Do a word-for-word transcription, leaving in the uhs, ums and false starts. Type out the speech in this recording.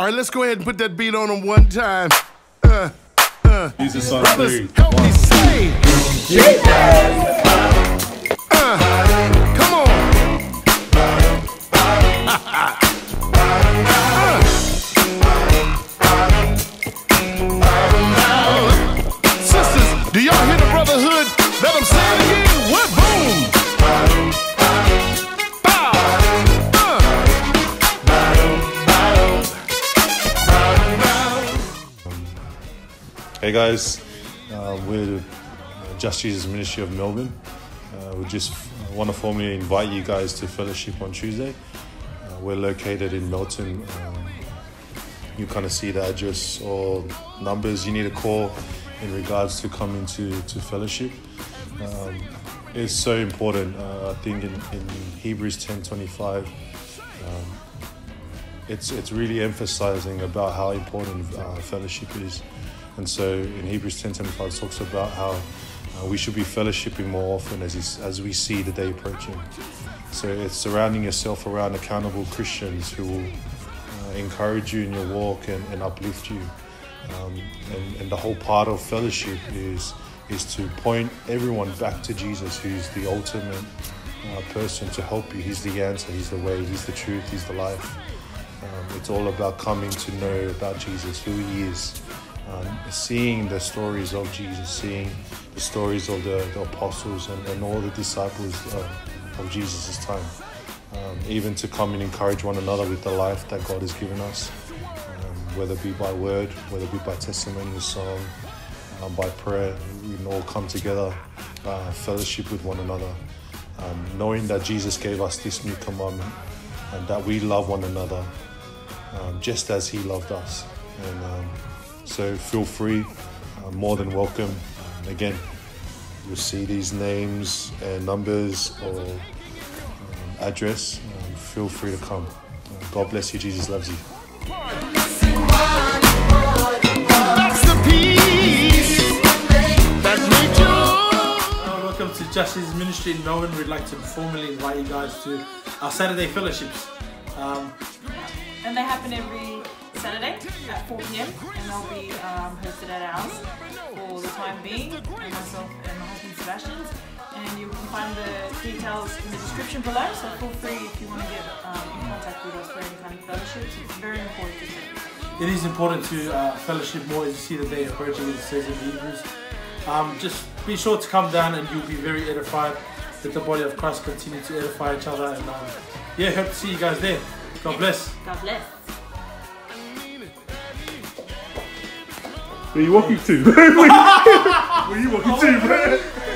All right, let's go ahead and put that beat on them one time. Uh, uh. These are some Brothers, three. help me say. Jesus! Uh, come on. uh. Sisters, do y'all hear the brotherhood? Let them say it again. What? Boom! Hey guys, uh, we're the Just Jesus Ministry of Melbourne. Uh, we just want to formally invite you guys to fellowship on Tuesday. Uh, we're located in Melbourne. Um, you kind of see the address or numbers you need to call in regards to coming to, to fellowship. Um, it's so important. Uh, I think in, in Hebrews ten twenty-five, um, it's, it's really emphasizing about how important uh, fellowship is. And so in Hebrews ten twenty-five it talks about how uh, we should be fellowshipping more often as, is, as we see the day approaching. So it's surrounding yourself around accountable Christians who will uh, encourage you in your walk and, and uplift you. Um, and, and the whole part of fellowship is, is to point everyone back to Jesus, who's the ultimate uh, person to help you. He's the answer, he's the way, he's the truth, he's the life. Um, it's all about coming to know about Jesus, who he is. Um, seeing the stories of Jesus, seeing the stories of the, the apostles and, and all the disciples uh, of Jesus' time. Um, even to come and encourage one another with the life that God has given us, um, whether it be by word, whether it be by testimony, song, um, by prayer. We can all come together, uh, fellowship with one another, um, knowing that Jesus gave us this new commandment and that we love one another um, just as he loved us. And um, So feel free, uh, more than welcome. Um, again, you'll see these names and numbers or um, address. Um, feel free to come. Uh, God bless you. Jesus loves you. That's the peace that made you. Uh, welcome to Just Jesus Ministry in Melbourne. We'd like to formally invite you guys to our Saturday fellowships. Um, and they happen every Saturday at four p m and they'll be um, hosted at ours for the time being, and myself and my husband Sebastian. And you can find the details in the description below, so feel free if you want to get um, in contact with us for any kind of fellowships. It's very important to stay. it is important to uh, fellowship more as you see the day approaching, as it says in Hebrews. Um, just be sure to come down and you'll be very edified. Let the body of Christ continue to edify each other, and um, yeah, hope to see you guys there. God bless. God bless. Where are you walking to? Where are you walking to, bro?